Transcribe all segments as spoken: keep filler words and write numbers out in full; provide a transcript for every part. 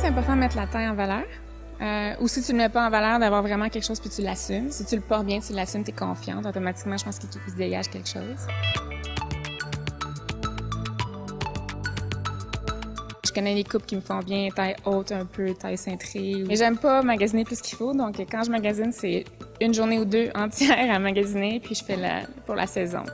c'est important de mettre la taille en valeur. Euh, ou si tu ne le mets pas en valeur, d'avoir vraiment quelque chose puis tu l'assumes. Si tu le portes bien, tu l'assumes, tu es confiante. Automatiquement, je pense qu'il se dégage quelque chose. Je connais les coupes qui me font bien, taille haute un peu, taille cintrée. Mais j'aime pas magasiner plus qu'il faut, donc quand je magasine, c'est une journée ou deux entières à magasiner, puis je fais la, pour la saison.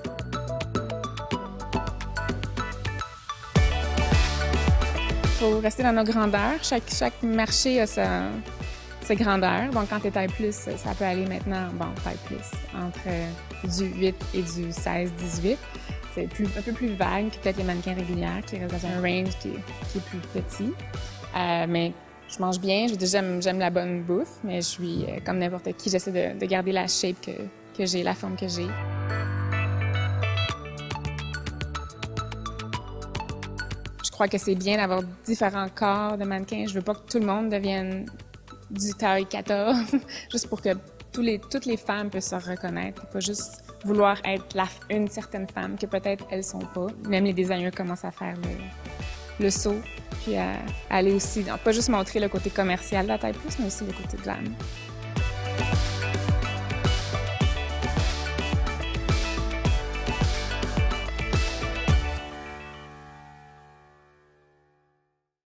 Il faut rester dans nos grandeurs. Chaque, chaque marché a sa, sa grandeur. Donc, quand tu es taille plus, ça peut aller maintenant, bon, taille plus, entre du huit et du seize dix-huit. C'est plus, un peu plus vague que peut-être les mannequins régulières qui restent dans un range qui est, qui est plus petit. Euh, mais je mange bien, j'aime, j'aime la bonne bouffe, mais je suis euh, comme n'importe qui, j'essaie de, de garder la shape que, que j'ai, la forme que j'ai. Je crois que c'est bien d'avoir différents corps de mannequins. Je veux pas que tout le monde devienne du taille quatorze, juste pour que tous les, toutes les femmes puissent se reconnaître, pas juste vouloir être la, une certaine femme que peut-être elles sont pas. Même les designers commencent à faire le, le saut, puis à, à aller aussi, pas juste montrer le côté commercial de la taille plus, mais aussi le côté glam.